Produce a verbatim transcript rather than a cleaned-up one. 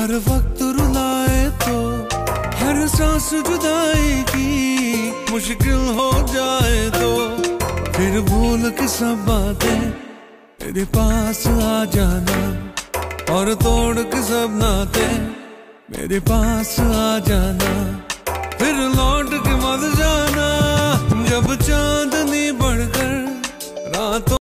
हर वक्त रुलाए तो हर सांस जुदाई की मुश्किल हो जाए तो फिर भूल के सब बातें मेरे पास आ जाना और तोड़ के सब नाते मेरे पास आ जाना फिर लौट के मत जाना जब चाह